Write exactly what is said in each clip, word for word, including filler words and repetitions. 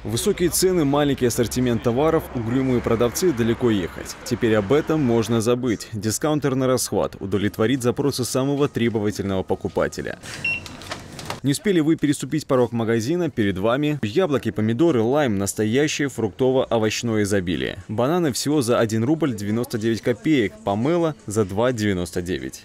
Высокие цены, маленький ассортимент товаров, угрюмые продавцы, далеко ехать. Теперь об этом можно забыть. Дискаунтер на расхват удовлетворит запросы самого требовательного покупателя. Не успели вы переступить порог магазина, перед вами яблоки, помидоры, лайм, настоящее фруктово-овощное изобилие. Бананы всего за один рубль девяносто девять копеек, помело за два девяносто девять.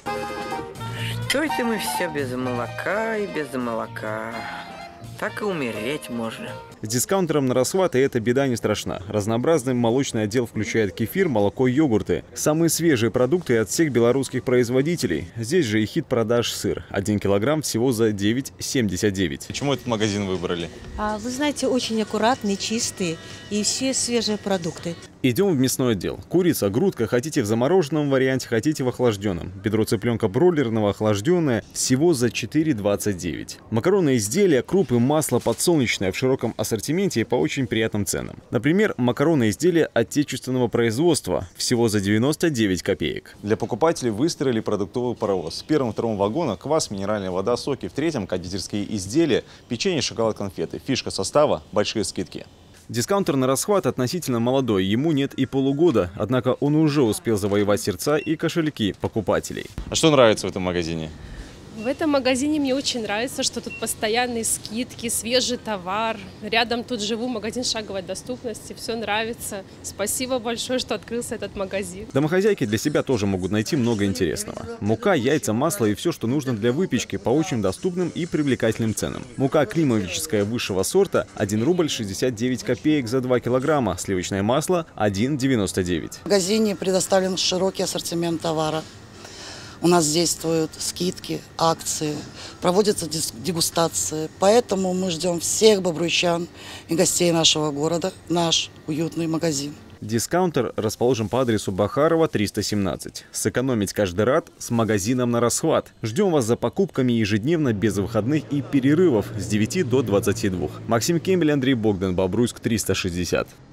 Что это мы все без молока и без молока? Так и умереть можно. С дискаунтером на расхват и эта беда не страшна. Разнообразный молочный отдел включает кефир, молоко, йогурты. Самые свежие продукты от всех белорусских производителей. Здесь же и хит продаж сыр. Один килограмм всего за девять семьдесят девять. Почему этот магазин выбрали? А, вы знаете, очень аккуратный, чистый и все свежие продукты. Идем в мясной отдел. Курица, грудка, хотите в замороженном варианте, хотите в охлажденном. Бедро цыпленка бройлерного охлажденное всего за четыре двадцать девять. Макаронные изделия, крупы, масло подсолнечное в широком ассортименте и по очень приятным ценам. Например, макаронные изделия отечественного производства всего за девяносто девять копеек. Для покупателей выстроили продуктовый паровоз. В первом-втором вагона квас, минеральная вода, соки. В третьем кондитерские изделия, печенье, шоколад, конфеты. Фишка состава – большие скидки. Дискаунтер на расхват относительно молодой, ему нет и полугода, однако он уже успел завоевать сердца и кошельки покупателей. А что нравится в этом магазине? В этом магазине мне очень нравится, что тут постоянные скидки, свежий товар. Рядом тут живу, магазин шаговой доступности, все нравится. Спасибо большое, что открылся этот магазин. Домохозяйки для себя тоже могут найти много интересного. Мука, яйца, масло и все, что нужно для выпечки по очень доступным и привлекательным ценам. Мука климовическая высшего сорта один рубль шестьдесят девять копеек за два килограмма, сливочное масло один девяносто девять. В магазине предоставлен широкий ассортимент товара. У нас действуют скидки, акции, проводятся дегустации. Поэтому мы ждем всех бобруйчан и гостей нашего города в наш уютный магазин. Дискаунтер расположен по адресу Бахарова, триста семнадцать. Сэкономить каждый рад с магазином на расхват. Ждем вас за покупками ежедневно, без выходных и перерывов с девяти до двадцати двух. Максим Кемель, Андрей Богдан, Бобруйск, триста шестьдесят.